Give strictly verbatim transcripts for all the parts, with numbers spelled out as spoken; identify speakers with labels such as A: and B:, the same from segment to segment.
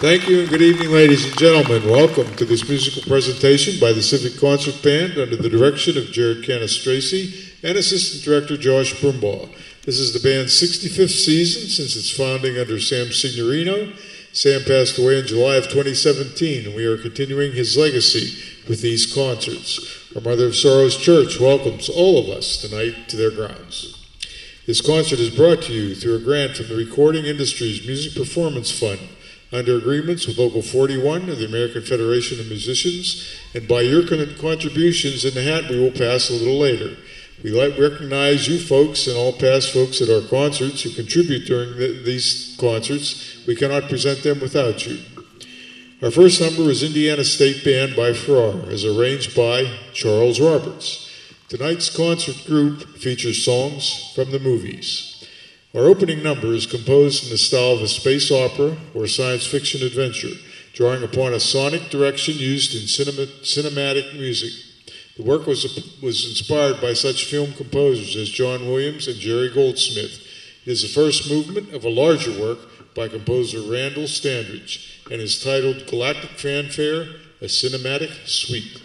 A: Thank you and good evening, ladies and gentlemen. Welcome to this musical presentation by the Civic Concert Band under the direction of Jerrod Cannistraci and Assistant Director Josh Brumbaugh. This is the band's sixty-fifth season since its founding under Sam Signorino. Sam passed away in July of twenty seventeen, and we are continuing his legacy with these concerts. Our Mother of Sorrows Church welcomes all of us tonight to their grounds. This concert is brought to you through a grant from the Recording Industries Music Performance Fund, under agreements with Local forty-one of the American Federation of Musicians, and by your contributions in the hat we will pass a little later. We like recognize you folks and all past folks at our concerts who contribute during the, these concerts. We cannot present them without you. Our first number is Indiana State Band by Farrar, as arranged by Charles Roberts. Tonight's concert group features songs from the movies. Our opening number is composed in the style of a space opera or science fiction adventure, drawing upon a sonic direction used in cinema, cinematic music. The work was, was inspired by such film composers as John Williams and Jerry Goldsmith. It is the first movement of a larger work by composer Randall Standridge and is titled Galactic Fanfare, a Cinematic Suite.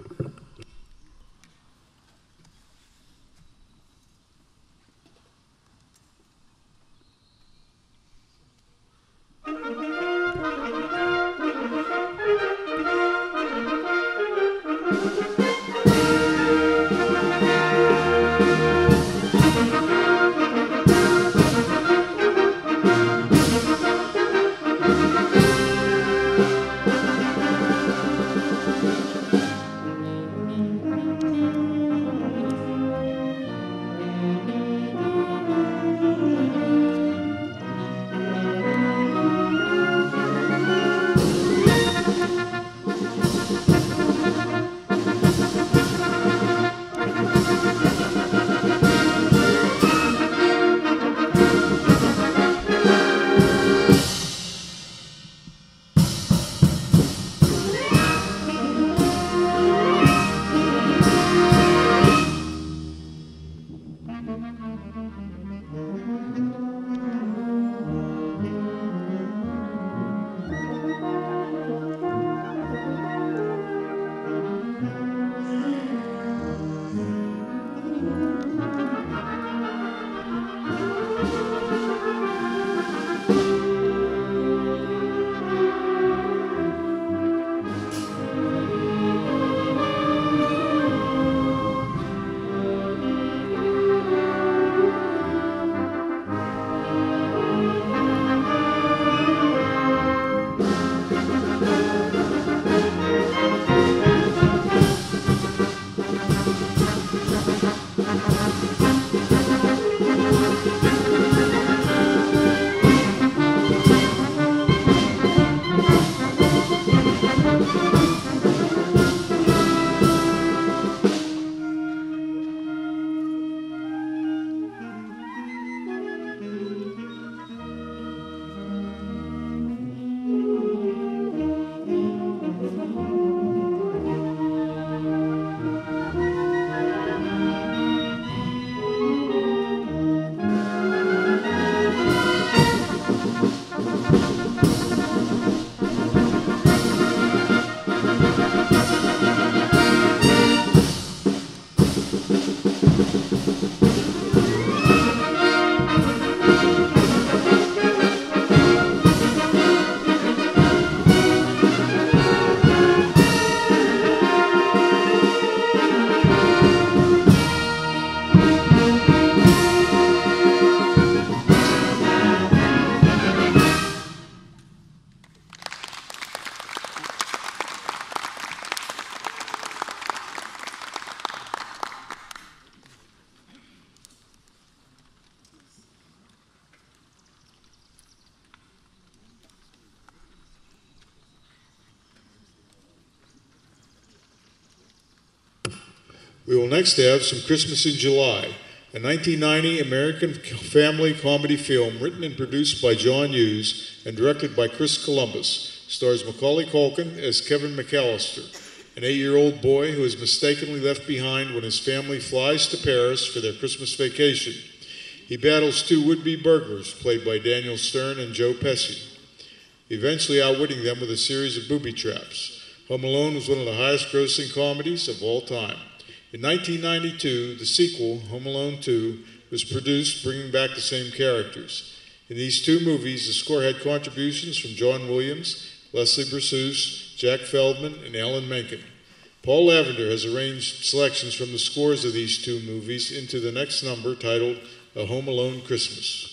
A: We will next have Some Christmas in July, a nineteen ninety American family comedy film written and produced by John Hughes and directed by Chris Columbus. Stars Macaulay Culkin as Kevin McAllister, an eight-year-old boy who is mistakenly left behind when his family flies to Paris for their Christmas vacation. He battles two would-be burglars, played by Daniel Stern and Joe Pesci. eventually outwitting them with a series of booby traps. Home Alone was one of the highest-grossing comedies of all time. In nineteen ninety-two, the sequel, Home Alone two, was produced, bringing back the same characters. In these two movies, the score had contributions from John Williams, Leslie Berceuse, Jack Feldman, and Alan Menken. Paul Lavender has arranged selections from the scores of these two movies into the next number titled A Home Alone Christmas.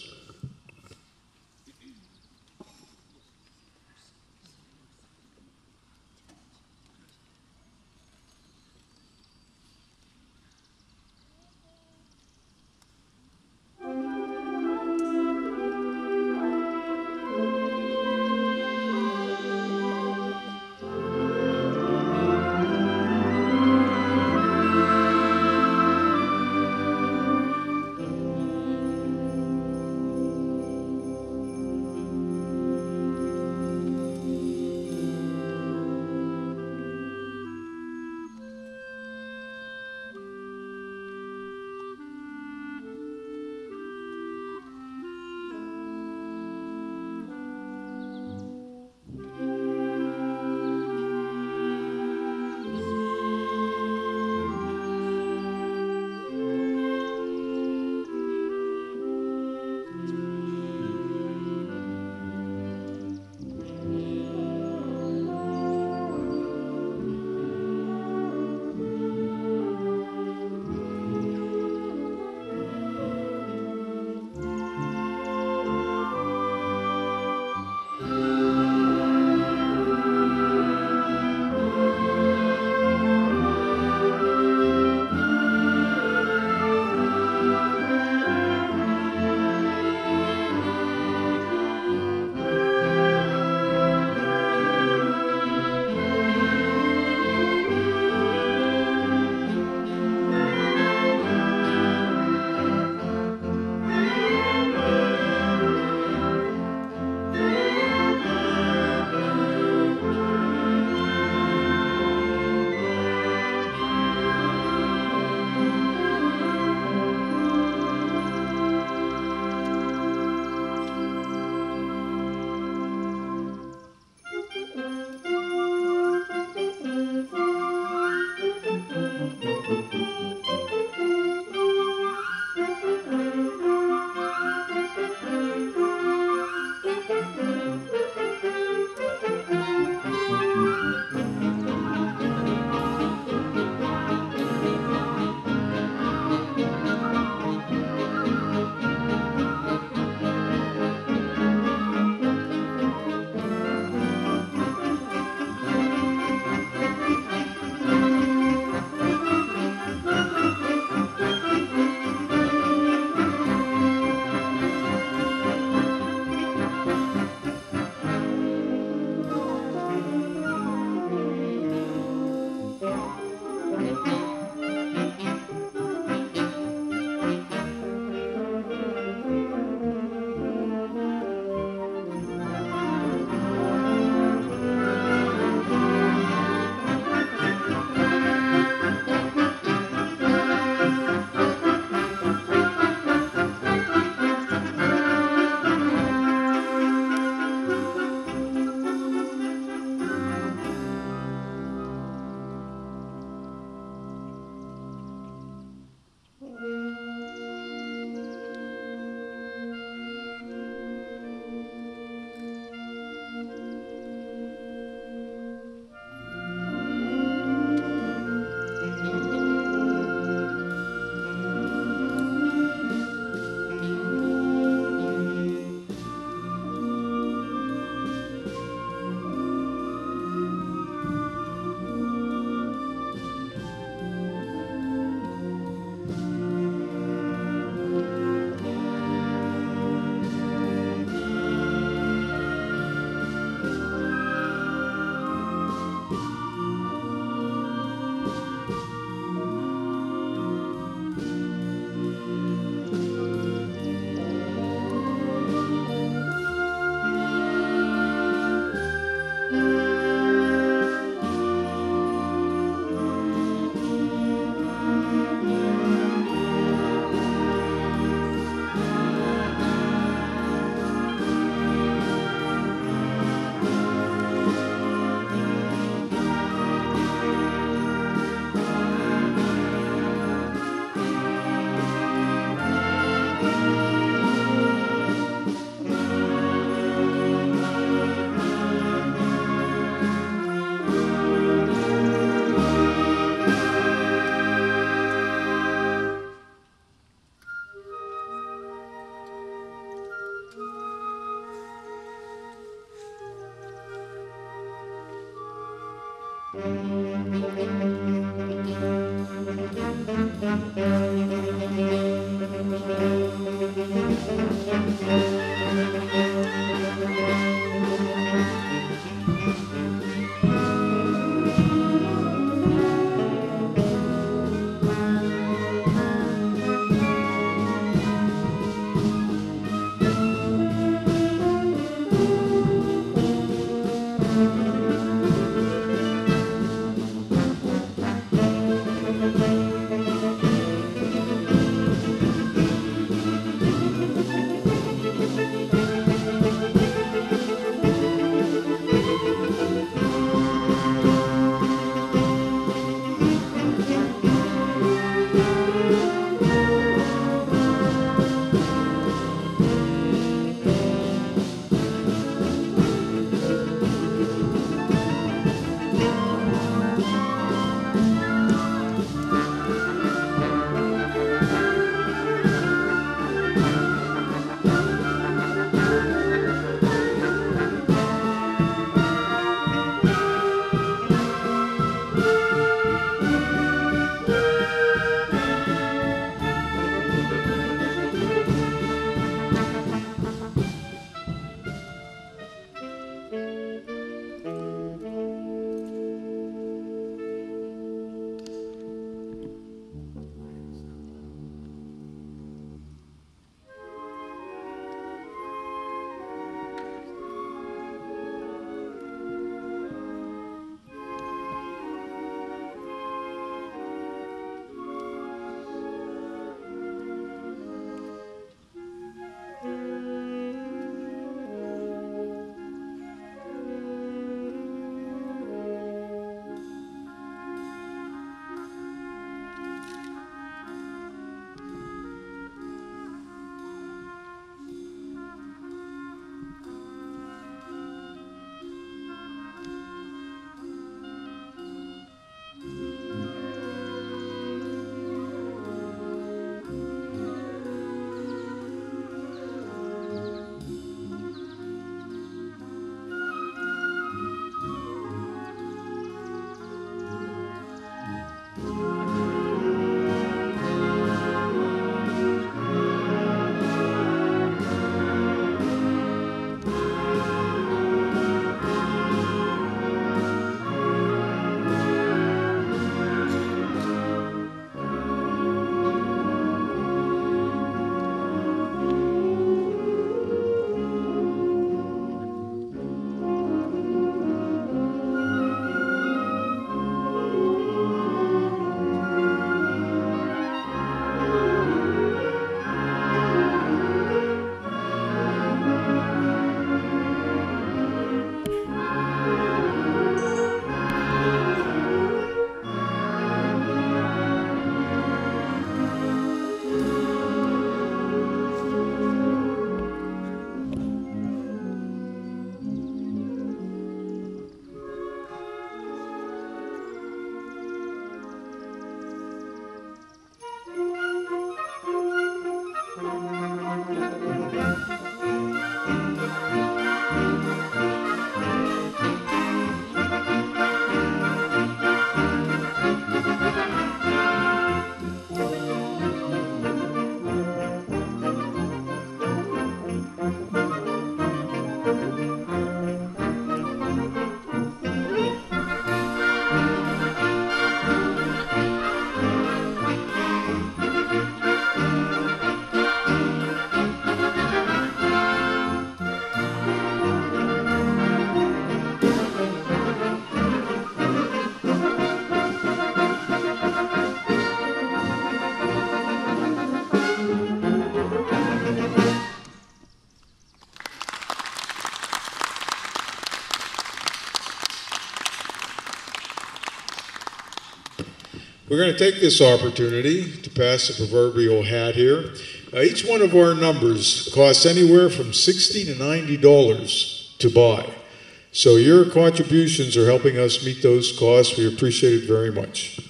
A: We're going to take this opportunity to pass the proverbial hat here. Uh, each one of our numbers costs anywhere from sixty to ninety dollars to buy. So your contributions are helping us meet those costs. We appreciate it very much.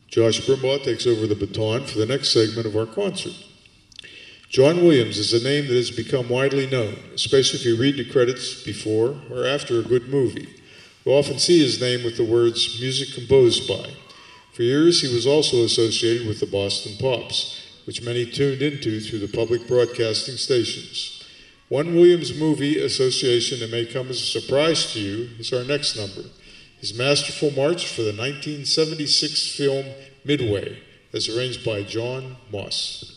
A: Josh Brumbaugh takes over the baton for the next segment of our concert. John Williams is a name that has become widely known, especially if you read the credits before or after a good movie. You often see his name with the words music composed by. For years, he was also associated with the Boston Pops, which many tuned into through the public broadcasting stations. One Williams movie association that may come as a surprise to you is our next number, his masterful march for the nineteen seventy-six film Midway, as arranged by John Moss.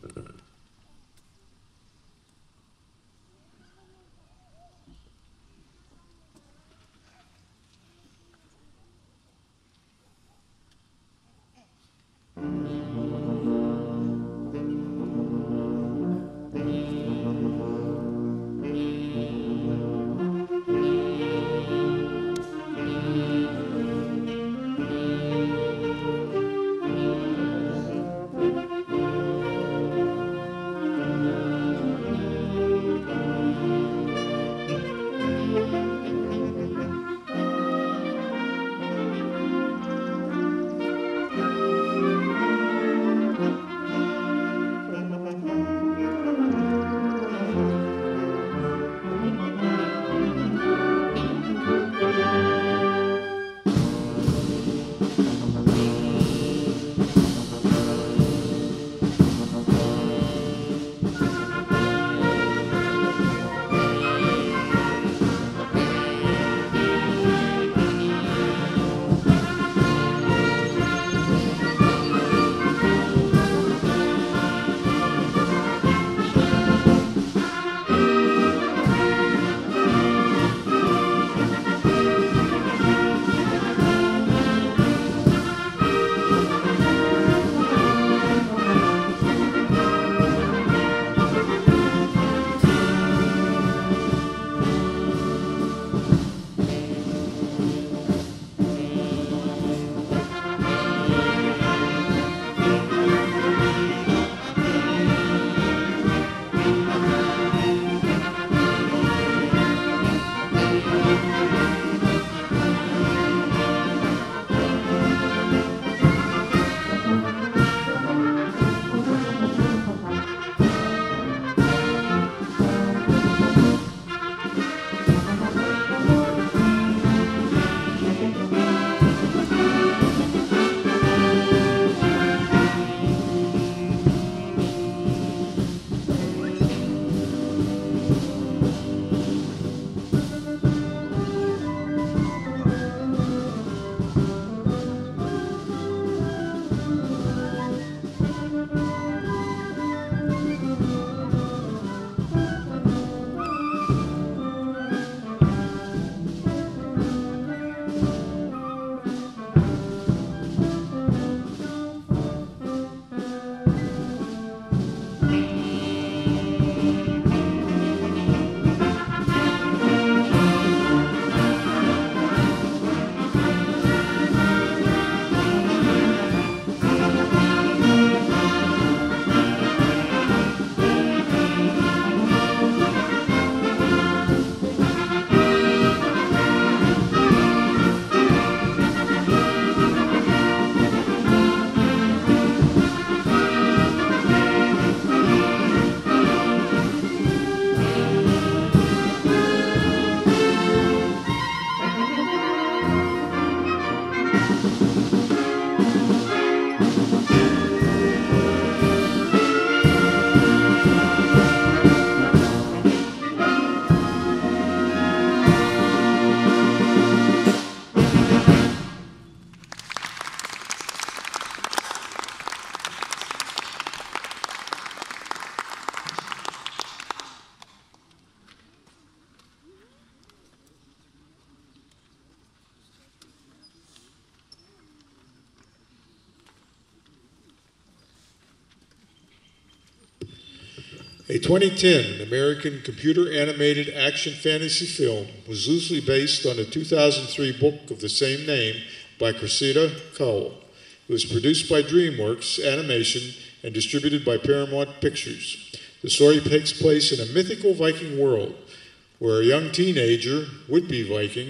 A: A twenty ten American computer-animated action fantasy film was loosely based on a two thousand three book of the same name by Cressida Powell. It was produced by DreamWorks Animation and distributed by Paramount Pictures. The story takes place in a mythical Viking world where a young teenager, would-be Viking,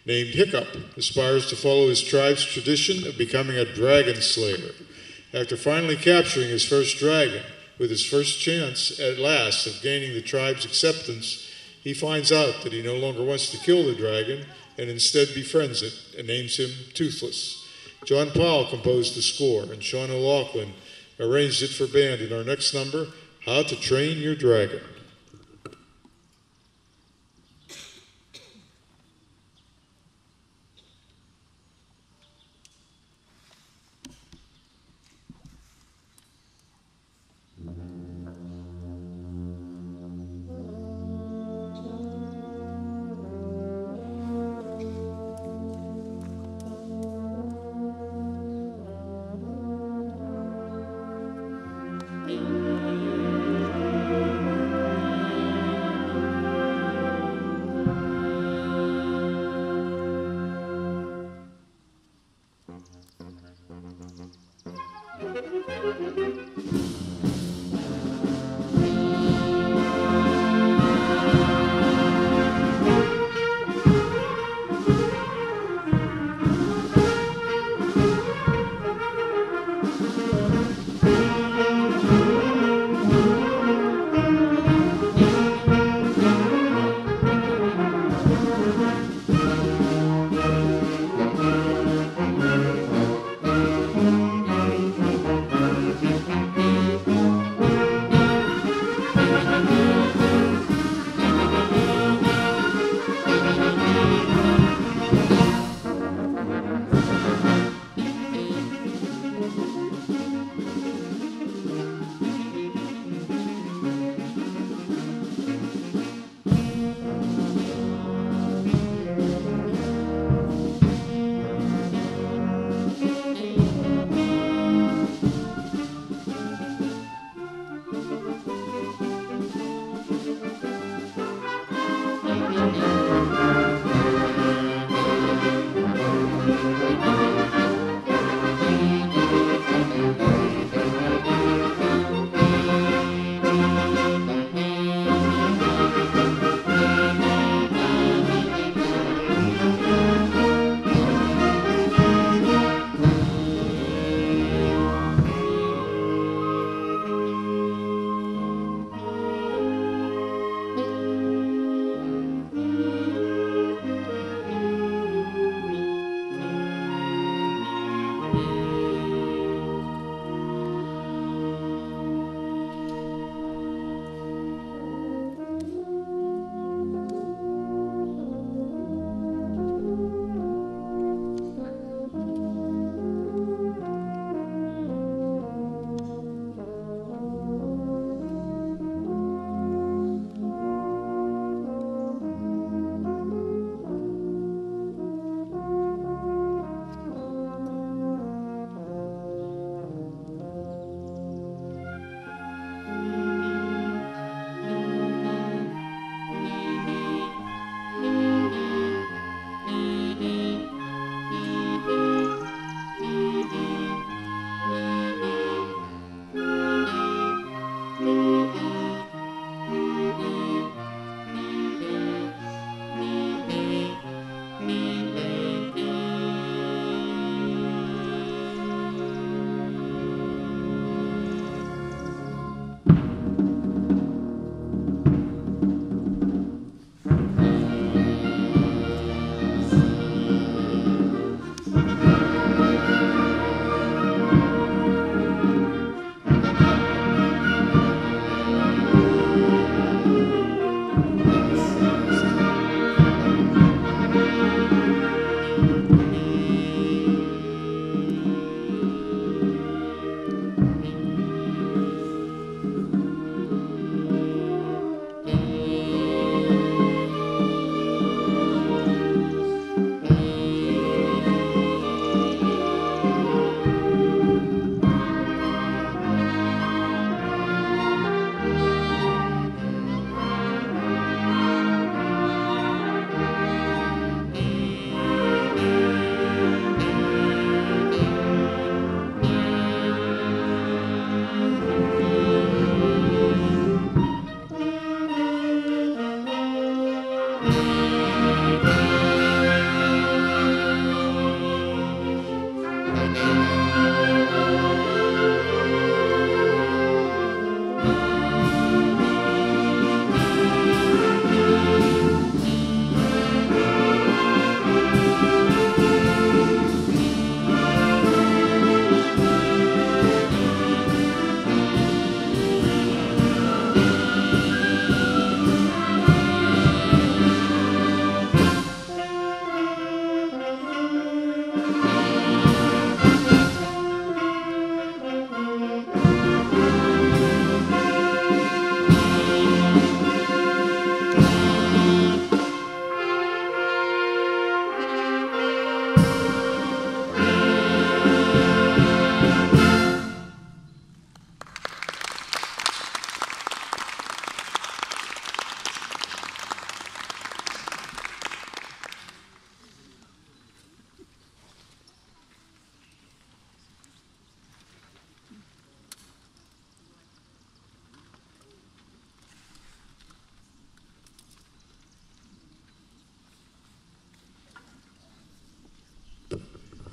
A: named Hiccup, aspires to follow his tribe's tradition of becoming a dragon slayer. After finally capturing his first dragon, with his first chance at last of gaining the tribe's acceptance, he finds out that he no longer wants to kill the dragon and instead befriends it and names him Toothless. John Powell composed the score, and Sean O'Loughlin arranged it for band in our next number, How to Train Your Dragon.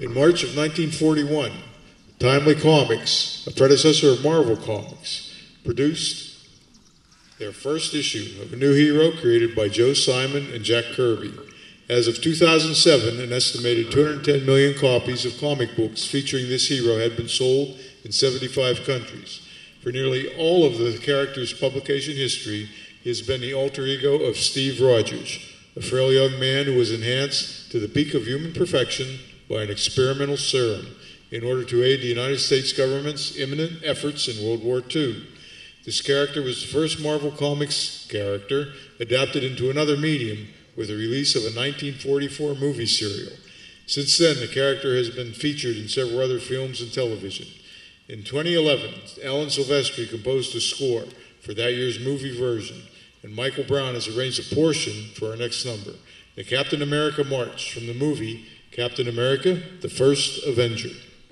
A: In March of nineteen forty-one, Timely Comics, a predecessor of Marvel Comics, produced their first issue of a new hero created by Joe Simon and Jack Kirby. As of two thousand seven, an estimated two hundred ten million copies of comic books featuring this hero had been sold in seventy-five countries. For nearly all of the character's publication history, he has been the alter ego of Steve Rogers, a frail young man who was enhanced to the peak of human perfection by an experimental serum in order to aid the United States government's imminent efforts in World War Two. This character was the first Marvel Comics character adapted into another medium with the release of a nineteen forty-four movie serial. Since then, the character has been featured in several other films and television. In twenty eleven, Alan Silvestri composed the score for that year's movie version, and Michael Brown has arranged a portion for our next number, the Captain America March from the movie Captain America, the First Avenger.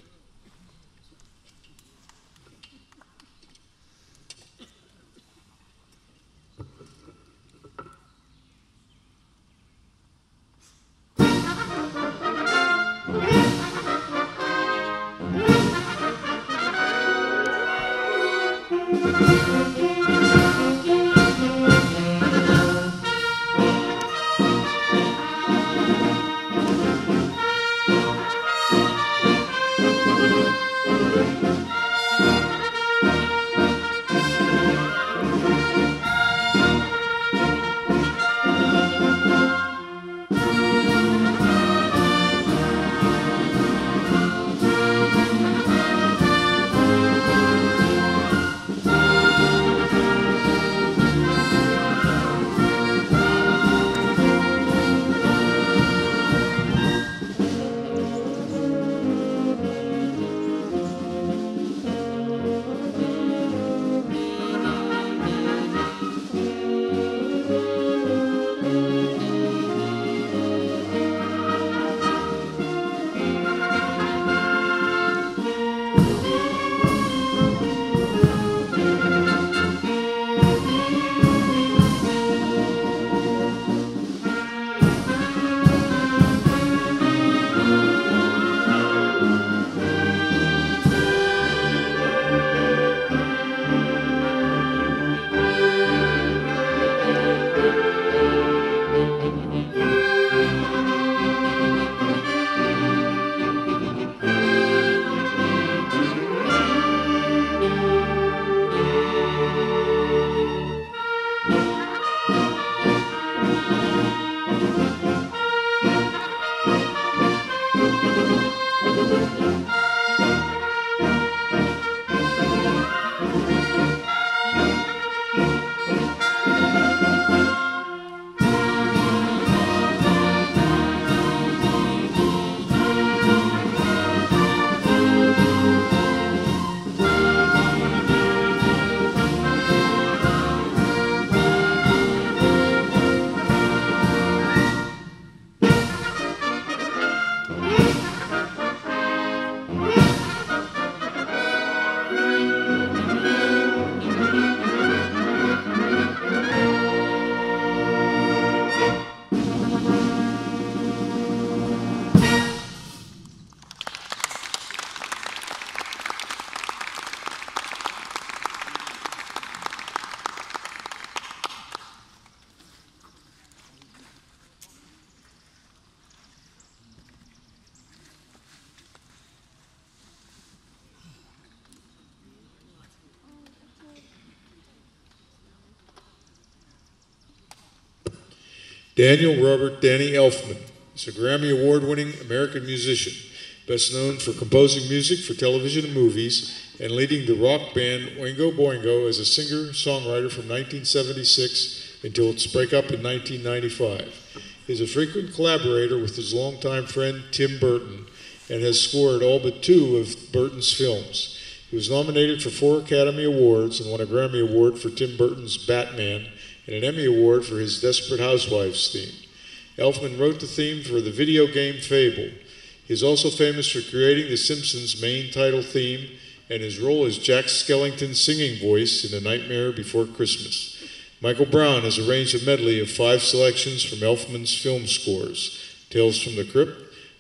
A: Daniel Robert Danny Elfman is a Grammy Award-winning American musician, best known for composing music for television and movies and leading the rock band Oingo Boingo as a singer-songwriter from nineteen seventy-six until its breakup in nineteen ninety-five. He is a frequent collaborator with his longtime friend Tim Burton and has scored all but two of Burton's films. He was nominated for four Academy Awards and won a Grammy Award for Tim Burton's Batman and an Emmy Award for his Desperate Housewives theme. Elfman wrote the theme for the video game Fable. He is also famous for creating The Simpsons' main title theme and his role as Jack Skellington's singing voice in A Nightmare Before Christmas. Michael Brown has arranged a medley of five selections from Elfman's film scores: Tales from the Crypt,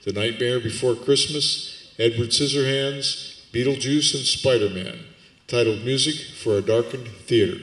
A: The Nightmare Before Christmas, Edward Scissorhands, Beetlejuice, and Spider-Man. Titled Music for a Darkened Theater.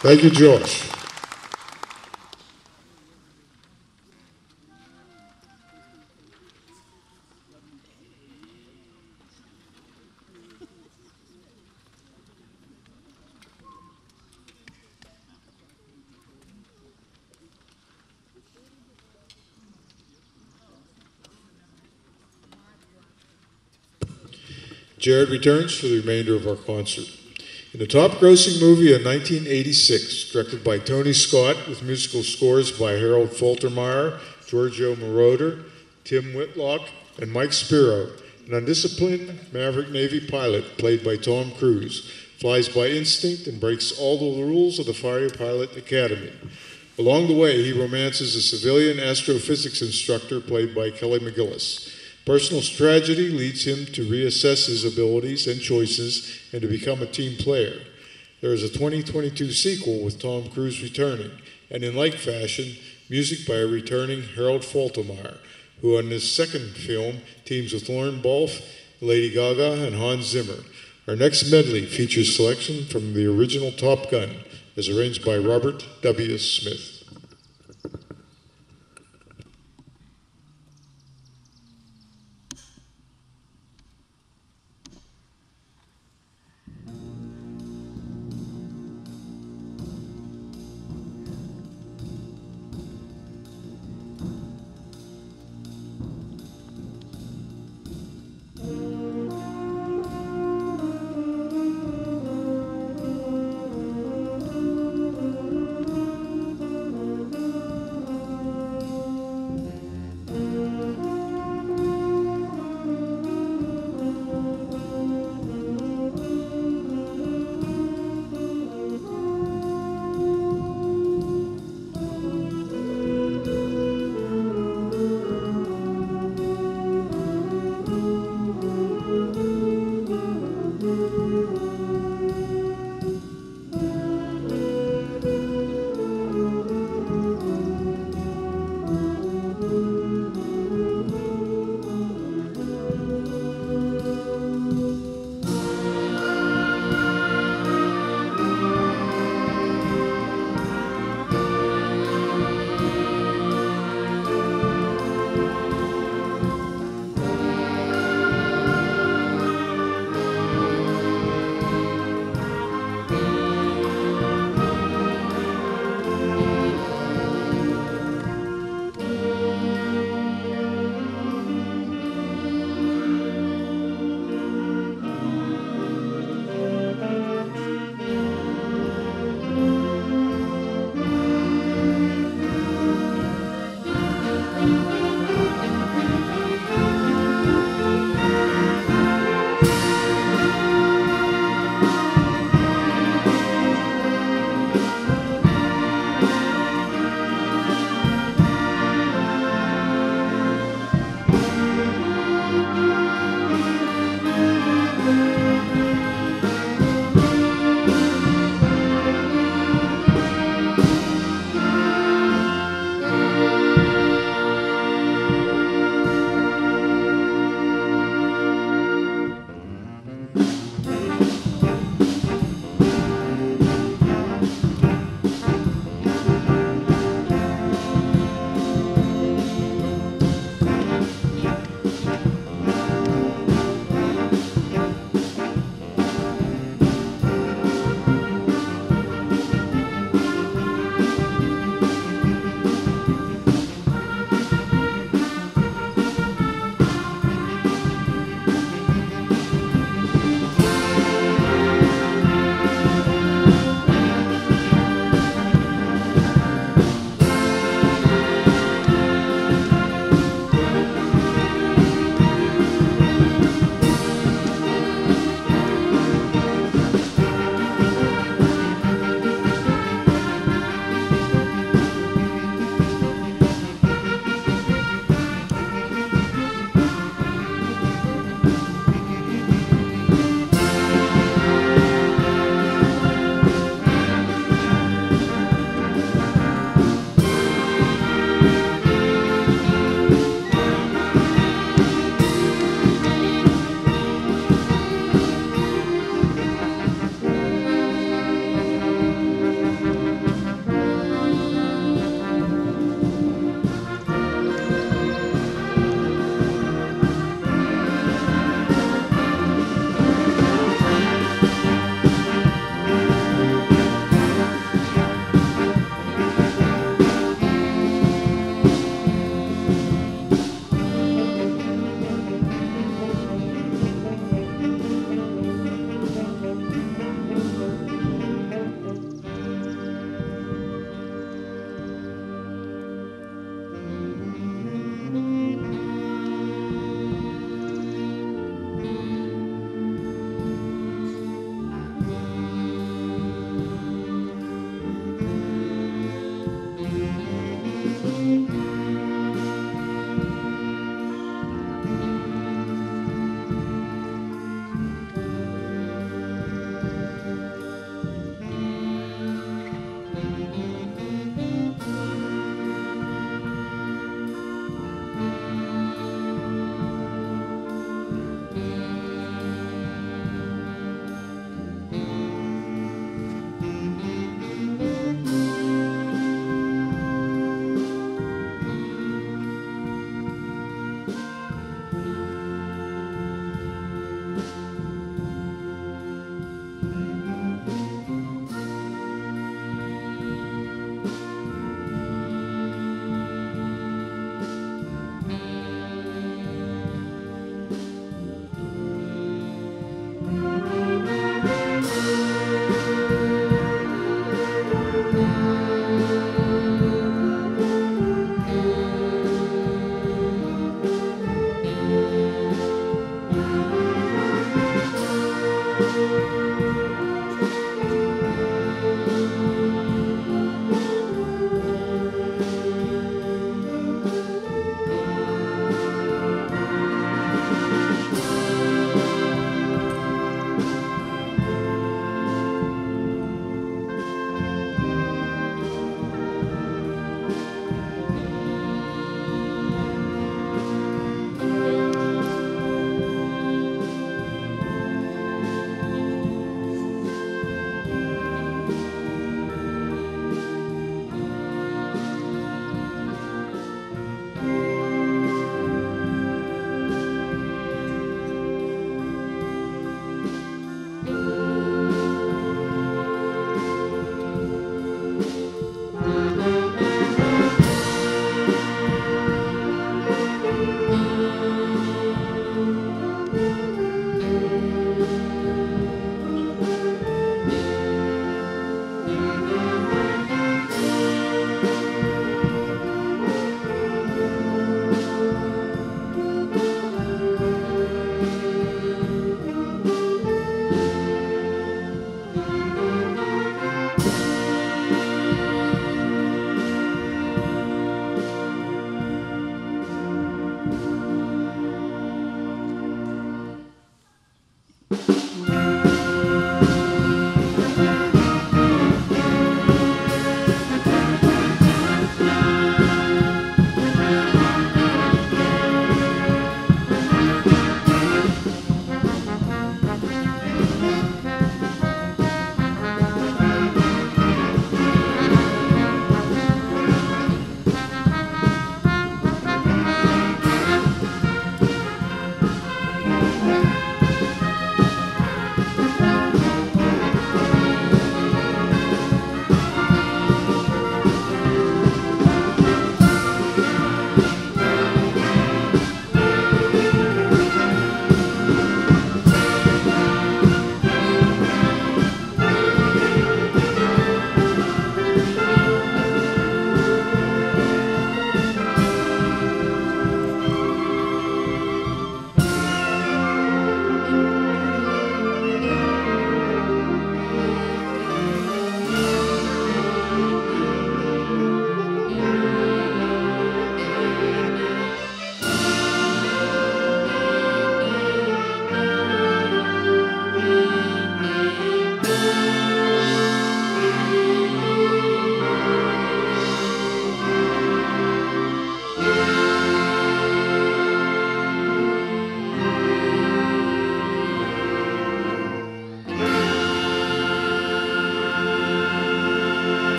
A: Thank you, Josh. Jerrod returns for the remainder of our concert. In the top-grossing movie of nineteen eighty-six, directed by Tony Scott, with musical scores by Harold Faltermeyer, Giorgio Moroder, Tim Whitlock, and Mike Spiro, an undisciplined Maverick Navy pilot, played by Tom Cruise, flies by instinct and breaks all the rules of the Fighter Pilot Academy. Along the way, he romances a civilian astrophysics instructor, played by Kelly McGillis. Personal tragedy leads him to reassess his abilities and choices and to become a team player. There is a twenty twenty-two sequel with Tom Cruise returning, and in like fashion, music by a returning Harold Faltermeyer, who on his second film teams with Lauren Balfe, Lady Gaga, and Hans Zimmer. Our next medley features selection from the original Top Gun, as arranged by Robert W. Smith.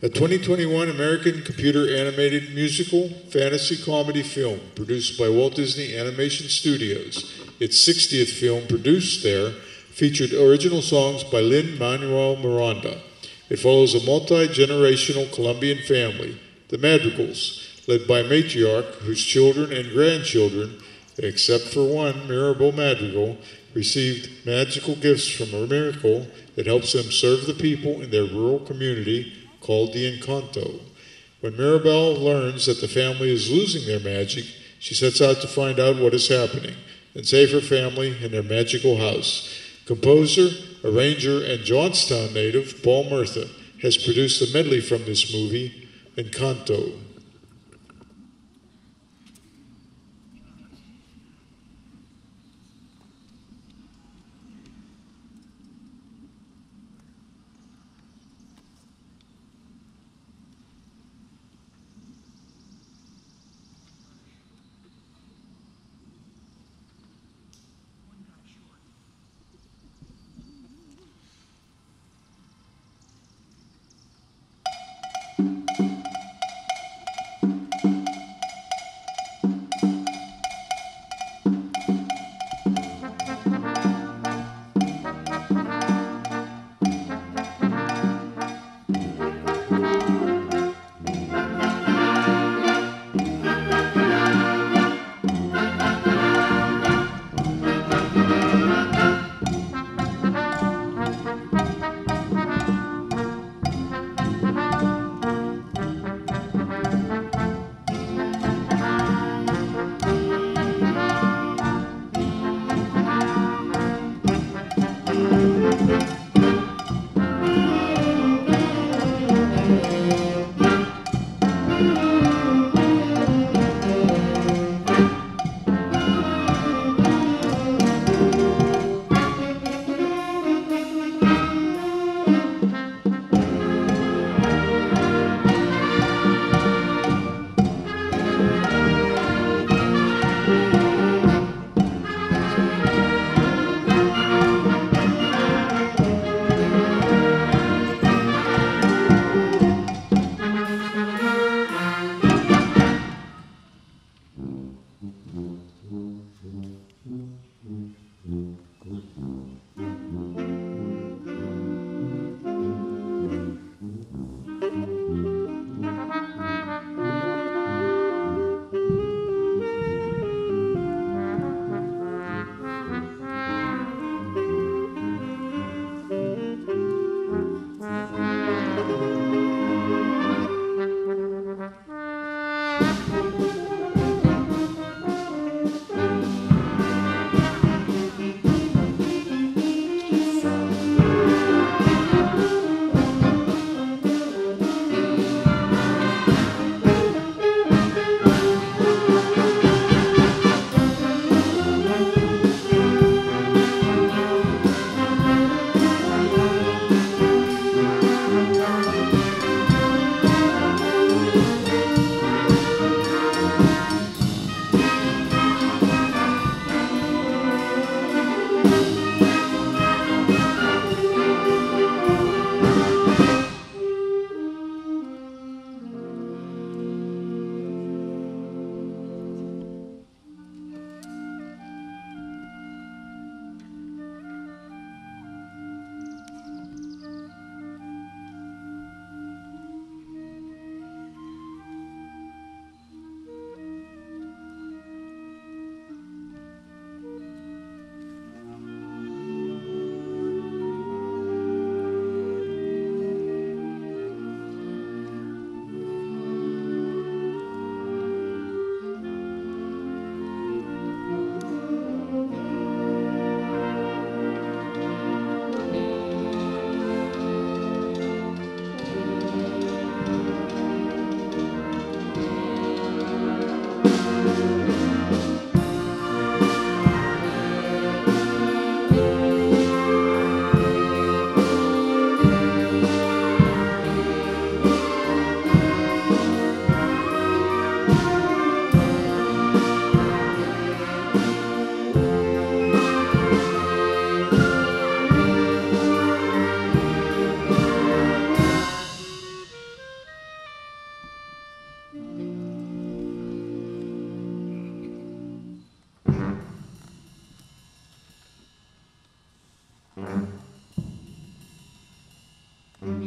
A: a twenty twenty-one American computer animated musical fantasy comedy film produced by Walt Disney Animation Studios. Its sixtieth film produced there featured original songs by Lin-Manuel Miranda. It follows a multi-generational Colombian family, the Madrigals, led by a matriarch whose children and grandchildren, except for one, Mirabel Madrigal, received magical gifts from a miracle that helps them serve the people in their rural community called the Encanto. When Mirabel learns that the family is losing their magic, she sets out to find out what is happening and save her family and their magical house. Composer, arranger, and Johnstown native Paul Murtha has produced a medley from this movie, Encanto.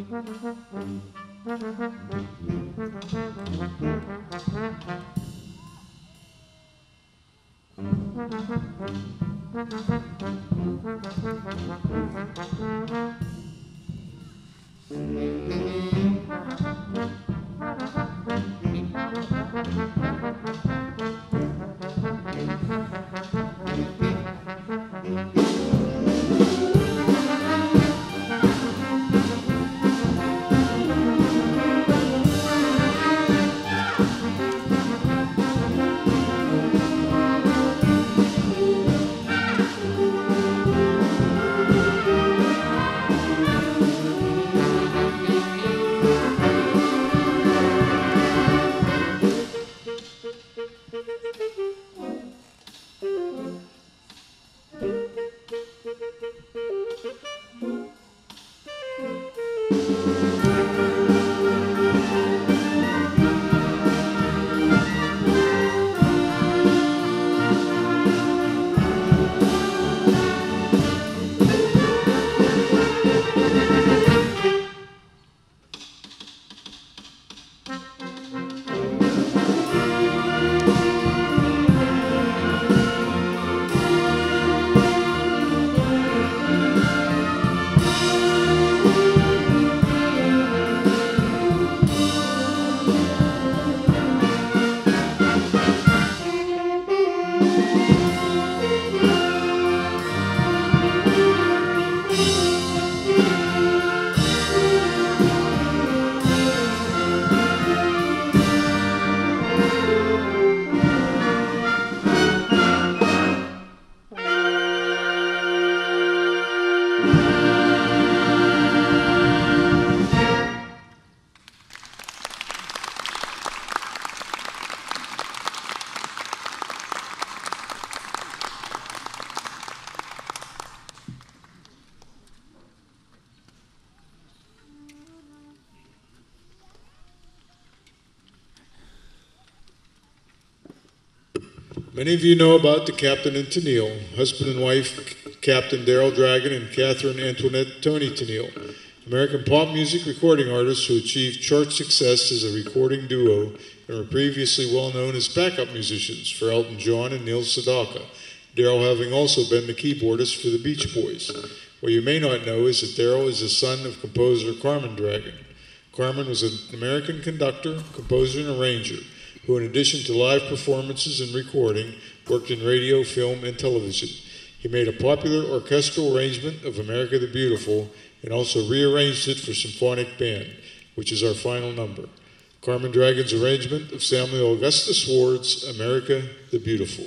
A: Many of you know about the Captain and Tennille, husband and wife, Captain Daryl Dragon and Catherine Antoinette Tony Tennille, American pop music recording artists who achieved chart success as a recording duo and were previously well known as backup musicians for Elton John and Neil Sedaka, Daryl having also been the keyboardist for the Beach Boys. What you may not know is that Daryl is the son of composer Carmen Dragon. Carmen was an American conductor, composer, and arranger, who in addition to live performances and recording, worked in radio, film, and television. He made a popular orchestral arrangement of America the Beautiful and also rearranged it for symphonic band, which is our final number. Carmen Dragon's arrangement of Samuel Augustus Ward's America the Beautiful.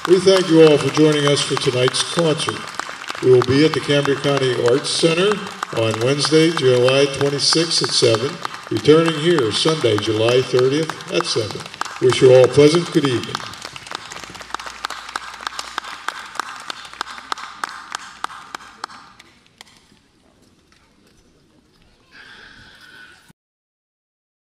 A: We thank you all for joining us for tonight's concert. We will be at the Cambria County Arts Center on Wednesday, July twenty-sixth at seven, returning here Sunday, July thirtieth at seven. Wish you all a pleasant good evening.